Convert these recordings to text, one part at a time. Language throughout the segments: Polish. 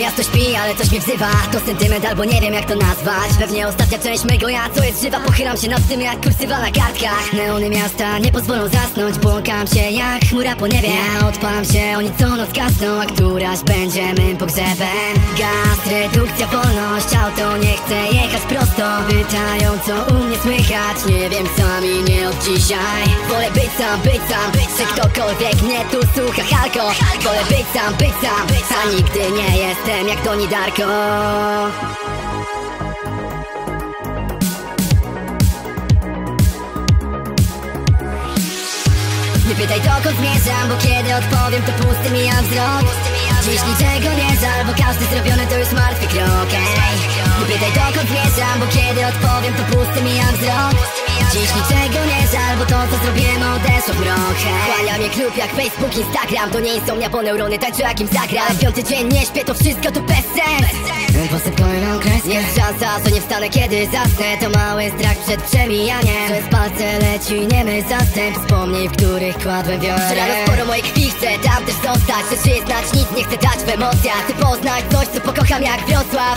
miasto śpi, ale coś mnie wzywa. To sentyment albo nie wiem jak to nazwać. Pewnie ostatnia część mego ja, co jest żywa. Pochylam się nad tym jak kursywa na kartkach. Neony miasta nie pozwolą zasnąć. Błąkam się jak chmura po niebie. Ja odpalam się, oni co noc gasną, a któraś będzie mym pogrzebem. Gaz, redukcja, wolność. Auto nie chce jechać prosto. Pytają co u mnie słychać. Nie wiem sami, nie od dzisiaj. Wolę być sam, czy ktokolwiek mnie tu słucha. Halko, wolę być sam, a nigdy nie jestem jak Doni Darko. Nie pytaj dokąd zmierzam, bo kiedy odpowiem to pusty mijam wzrok. Dziś niczego nie żal, bo każdy zrobiony to już martwy krok. Nie pytaj dokąd zmierzam, bo kiedy odpowiem to pusty mijam wzrok. Dziś niczego nie żal, bo to co zrobiłem odeszło w rok. Chłania mnie klub jak Facebook, Instagram. To nie insomnia, bo neurony tańczą jak im zagram. Piąty dzień nie śpię, to wszystko to bez sens. Posypuję nam kreskę. Jest szansa, że nie wstanę kiedy zasnę. To mały strach przed przemijaniem. Przez palce leci niemy zastęp wspomnień, w których kładłem wiarę. Rano sporo mojej krwi chcę tam też zostać. Chcę się znać, nic nie chcę dać w emocjach. Chcę poznać coś, co pokocham jak Wrocław.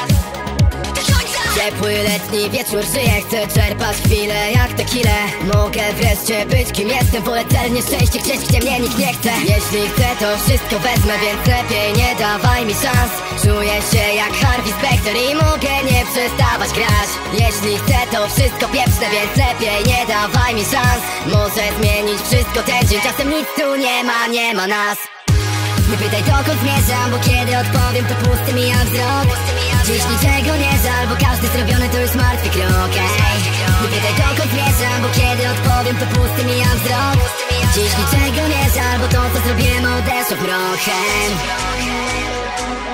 Ciepły letni wieczór żyję, chcę czerpać chwilę jak tequilę. Mogę wreszcie być kim jestem, wolę celnie szczęście chcieć, gdzie mnie nikt nie chce. Jeśli chcę to wszystko wezmę, więc lepiej nie dawaj mi szans. Czuję się jak Harvey Specter i mogę nie przestawać grać. Jeśli chcę to wszystko pieprzne, więc lepiej nie dawaj mi szans. Może zmienić wszystko ten dzień, czasem nic tu nie ma nas. Nie pytaj dokąd zmierzam, bo kiedy odpowiem to pusty mijam wzrok. Dziś niczego nie żal, bo każdy zrobiony to już martwy krok. Nie pytaj dokąd zmierzam, bo kiedy odpowiem to pusty mijam wzrok. Dziś niczego nie żal, bo to co zrobiłem odeszło prochem.